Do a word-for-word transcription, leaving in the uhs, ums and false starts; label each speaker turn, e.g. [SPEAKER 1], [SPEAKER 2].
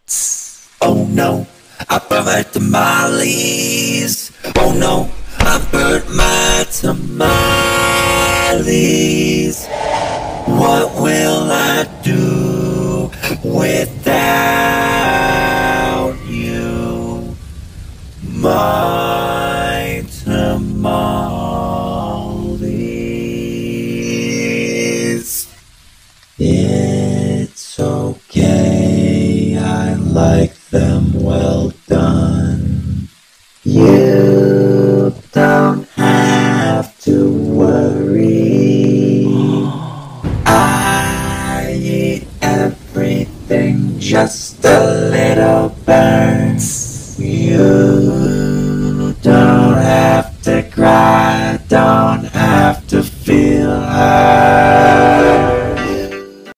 [SPEAKER 1] Oh no, I burnt my tamales. Oh no, I burnt my tamales. What will I do without you, my tamales? It's okay, I like them well done. You don't have to worry. I eat everything, just a little burns. You don't have